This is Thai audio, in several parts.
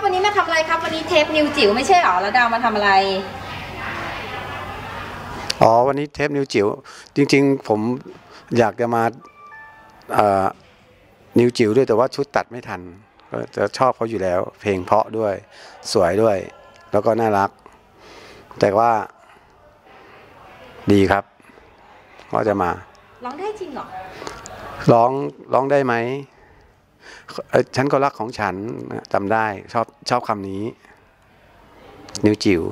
วันนี้มาทำอะไรครับวันนี้เทปนิวจิ๋วไม่ใช่หรอแล้วดาวมาทำอะไรวันนี้เทปนิวจิ๋วจริงๆผมอยากจะมานิวจิ๋วด้วยแต่ว่าชุดตัดไม่ทันก็จะชอบเขาอยู่แล้วเพลงเพราะด้วยสวยด้วยแล้วก็น่ารักแต่ว่าดีครับก็จะมาร้องได้จริงเหรอร้องได้ไหมฉันก็รักของฉันจำได้ชอบคำนี้นิวจิ๋ว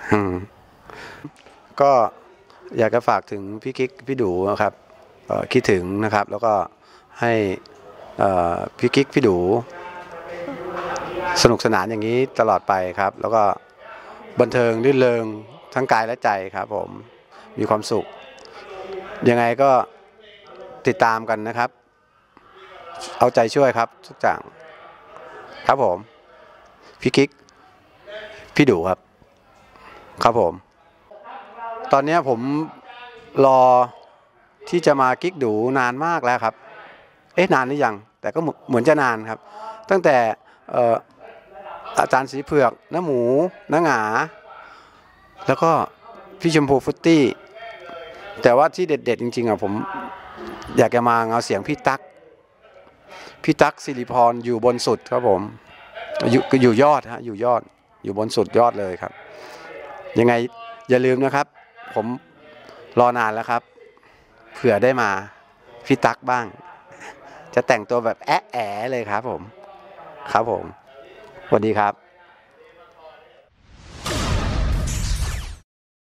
ก็อยากจะฝากถึงพี่กิ๊กพี่ดูนะครับคิดถึงนะครับแล้วก็ให้พี่กิ๊กพี่ดูสนุกสนานอย่างนี้ตลอดไปครับแล้วก็บันเทิงรื่นเริงทั้งกายและใจครับผมมีความสุขยังไงก็ติดตามกันนะครับเอาใจช่วยครับทุกอย่างครับผมพี่กิ๊กพี่ดูครับครับผมตอนนี้ผมรอที่จะมากิ๊กดูนานมากแล้วครับนานหรือยังแต่ก็เหมือนจะนานครับตั้งแต่อาจารย์สีเผือกน้าหมูน้าหงาแล้วก็พี่ชมพูฟุตตี้แต่ว่าที่เด็ดๆจริงๆผมอยากจะมาเอาเสียงพี่ตั๊กสิริพรอยู่บนสุดครับผมอยู่ยอดฮะอยู่บนสุดยอดเลยครับยังไงอย่าลืมนะครับผมรอนานแล้วครับเผื่อได้มาพี่ตั๊กบ้างจะแต่งตัวแบบแอะเลยครับผมสวัสดีครับ